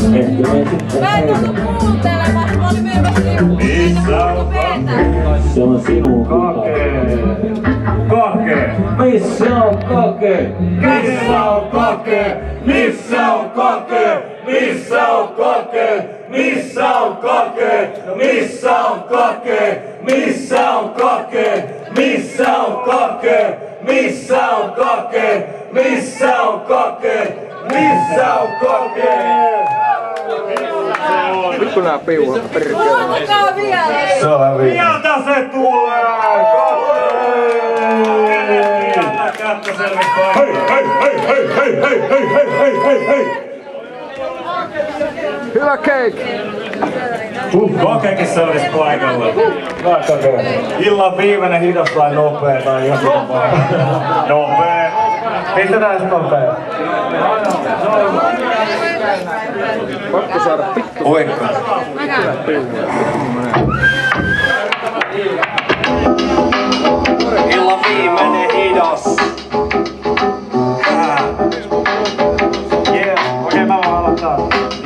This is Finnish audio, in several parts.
Ehkä me sitten... Mä en tullut kuuntelemaan, mä olin myymässä lippuun. Missä on kake? Se on sinun Kake! Kake! Missä on kake? Missä on kake? Missä on kake? Missä on kake? Missä on kake? Missä on kake? Missä on kake? Missä on kake? Missä on kake? Missä on kake? Missä on kake? Nyt kun nää piuhat perkele. Ottakaa vielä! Se on hyvin. Sieltä se tulee! Hei, hei, hei, hei, hei, hei, hei, hei, hei, hei! Hyvä keikki! Kakekin selvisi paikalla. Illan viimeinen hidas vai nopea tai ihan sitä paikalla. Nopea. Pistetään sit nopea. Pakko saada pikku. Oikka. Illan viimeinen hidas. Okei, mä voin aloittaa.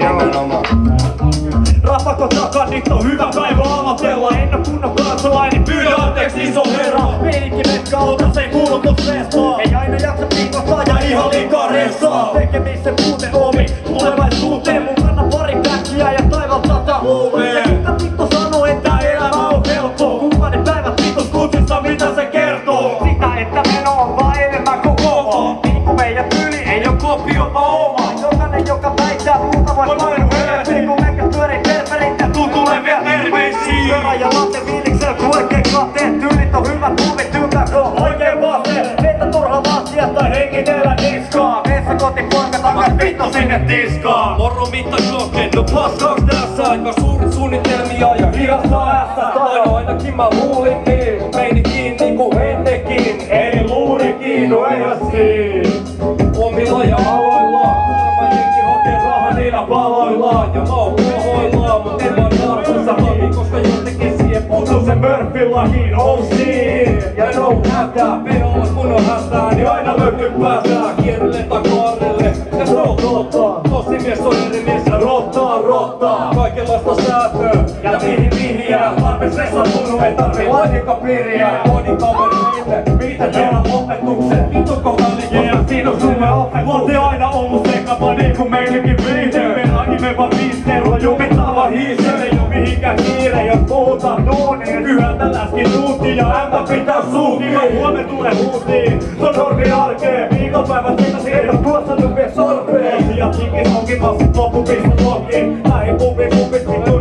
Rapakko takaa, nyt on hyvä päivä amatella. En oo kunnon kansalainen, pyydä anteeksi iso herra. Meininki metka ota, se ei kuulu tuossa restaan. Ei aina jaksa piikottaa ja ihan liikaa ressaa. Tekemisen puute omi, tulevaisuuteen. Mun kanna pari päkkiä ja taival sata huumeen. Kuka vittu sanoo, että elämä on helppo? Kumpainen päivät vitus kutsista, mitä se kertoo? Sitä, että meno on vaan enemmän kuin kova. Niin kuin meidän tyyli ei oo kopiota oma. Jokainen, joka väittää muuta voi painu helppiin. Kun menkät pyörii terverit ja tuu tulevia terveisiin. Pyörä ja latte viiliksellä, kun oikein katteet. Tyylit on hyvät, tuuvit ympäs on oikein vasteet. Meitä turha vastia tai hengitellä niskaa. Veessä koti poika takas vittu sinne tiskaa. Moro mitta shokken, no paskauks tässä aika suurit suunnitelmia ja hidastaa ässä. Tai ainakin mä luulin niin. Meinikin niinku ennenkin, eli luurikin, no eihän siinä. Omilla ja aloillaan, kuulemma jengi hakee rahaa niillä paloillaan. Ja mä oon pohoillaan, mut en vaan tarkoissa haki, koska jotenkin siihen puuttuu se Murphy-lakiin. Oh shit, ja no hätää, pedolla kun on hätää, niin aina löytyy päätää. Kierrelle tai kaarelle, ja se on totta. Tosi mies on eri mies ja rottaa. Kaikenlaista säätöä, ja vihjää. Tarpees resattunut, ei tarvii laihikapiiriä. Kodikaverille, mitä tehdään opetuksen, vittu kohdallinen. Ja siinä on summe opetus. Vuosi aina ollut sekava, niin kuin meillekin viihde. Mennäkin vaan viisteellä, jumittava hiise. Ei oo mihinkään kiire, jos puhutaan duuniin. Yhdeltä läskin tuutiin ja ämmä pitää suutiin. Huomen tulee huutiin, se on normi arkee. Viikonpäivät siitä ei oo tuossa vielä sorpeen. Ja tinkis onkin massit loppupista lokiin. Lähin pupit vittu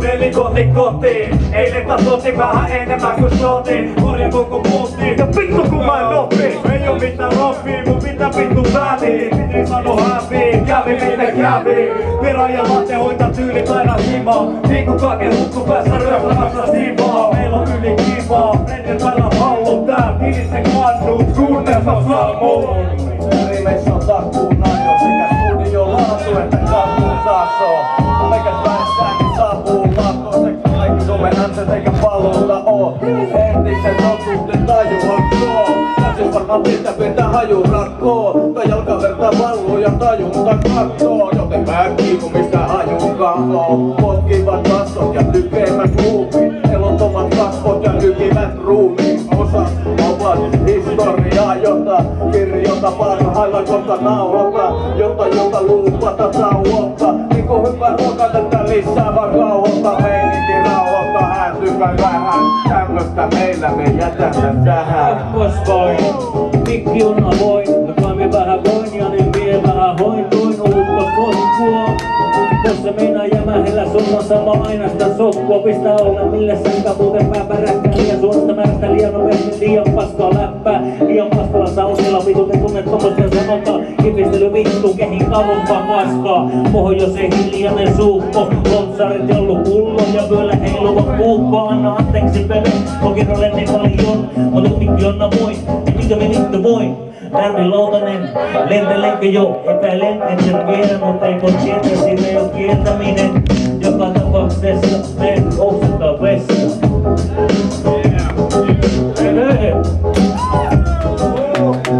kotiin. Eilen taas otin vähän enemmän kuin sotin. Korjan koko puuttiin ja vittu kun mä en oppi. Ei oo mitään roppii, mun mitä vittu väliin. Piti sano häviin, kävi miten kävi. Pira ja latte hoitaa tyylit aina himaa. Niinku kake hukku päässä ryöstämässä sivaa. Meillä on yli kivaa, Freden päällä pallo tää. Kilisen kannut, kuunnelta sammuu. Rimeissä on takkuun ajo sekä studion laatu että kasvun taso. Meikä päässään niin saapuu laattoon sekä kaikki Suomen anset eikä paluuta oo. Entisen totuuden taju on koo. Katsis varmaan pitää haju rakkoo. Tai jalkaverta valluu ja tajunta kattoo. Joten mä kiiku mistä hajun kahtoo. Potkivat kasvot ja lykeimät ruumiin. Elottomat kasvot ja lykivät ruumiin. Osat ovat historiaa, jota kirjoita parhailla kohta nauhoita. Jota luupata tauotta. Niinku hyvä ruoka tätä lisää vakauutta. Meininki rauhoittaa häätypä vähän. Tämmöstä meillä me jätämme tähän. Vain, mikki on avoin, joka me vähän voin ja niin vie vähän hoitoin uutta koskua. Tässä meinaa jämähellä sunnan sama aina sitä sokkua. Pistää olla mille sänkä muuten pääpäräkkää. Liian suorasta määrästä liian nopeasti liian paskaa läppää. Liian paskalla saunilla vitut en tunne tommosia sanotaan. Kipistely vittu kehin kauempaa paskaa. Pohjoisen hiljainen suukko. Lotsarit jollu pullo ja vyöllä heiluva kuukko. Anna anteeksi pele, kokin olen niin paljon. Mutta mikki on avoin, ja mikä me vittu voin. Närmi Lautanen, lentelenkö jo? Epäilen, en sen vielä, mutta ei voi tietää, siinä ei oo kieltäminen. Joka tapauksessa me oksetaan vessa.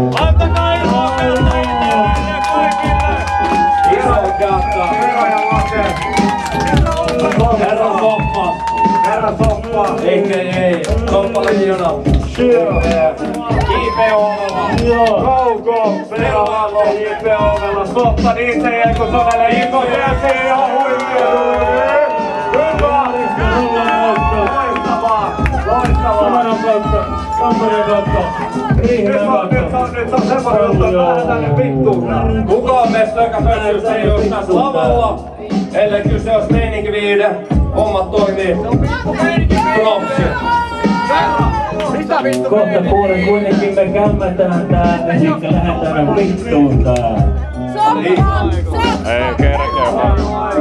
Antakaa ilmoitella kaikille! Iso kättä! Herra Soppa. Herra Soppa. Ei. Soppa Liijona. J.P. Ovela. Go. Pelaalle J.P. Ovela. Soppa niitä ei kun sovelle Iko Jesi ja huippelu. Hyvä. Loistavaa. Kampanjan kautta. Riihimäen kautta. Nyt on semmoinen juttu, että lähdetään vittuun. Kukaan meistä, joka pössyssä ei olisi tässä lavalla, ellei kyse olisi meininkiviide. Hommat toimii. Propsi. Kohta puolen kuitenkin me kämmätään tää, elikkä lähdetään vittuun tää. Soppa! Ei kerkeä.